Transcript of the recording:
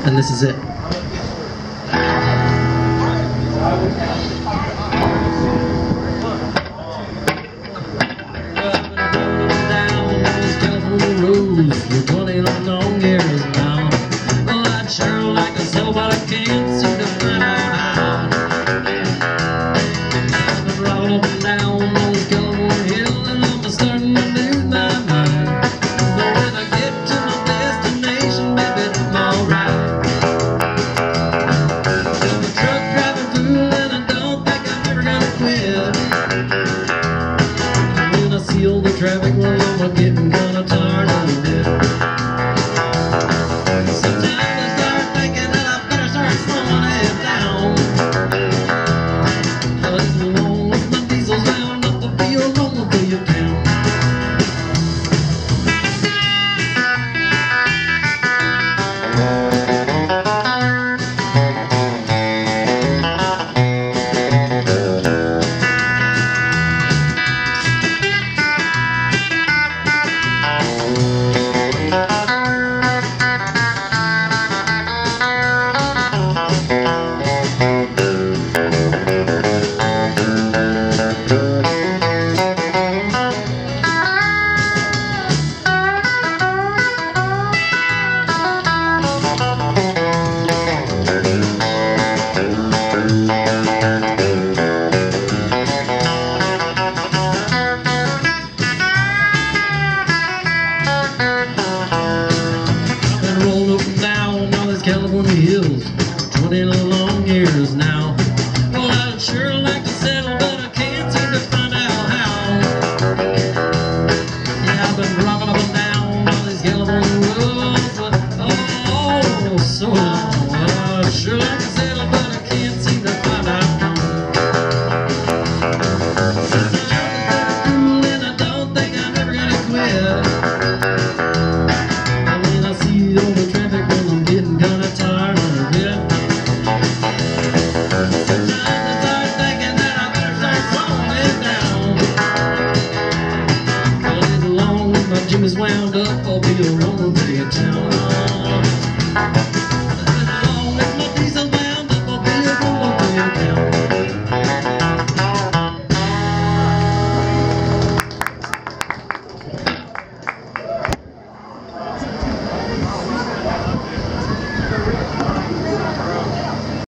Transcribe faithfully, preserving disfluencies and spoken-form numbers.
and this is it. For twenty long years now. Well, I'd sure like to sell, but I can't seem to find out how. I've been rolling up and down those California hills, and I'm starting to lose my mind. But when I get to my destination, baby, I'm alright. I'm a truck driving fool, and I don't think I'm ever gonna quit. When I see all the traffic, well, I'm getting kinda tired of it. California hills for twenty long years now. Well, I'd sure like to settle, but I can't seem to find out how. Yeah, I've been dropping up and down all these California roads, but oh, so long. Well, I'd sure like to settle, but I can't seem to find out how. I'm cool and I don't think I'm ever gonna quit. But when I see all the traffic, well, I'm getting kinda tired of it. Sometimes I start thinking that I better start slowing it down. But as long as my gym is wound up, I'll be a rolling to your town.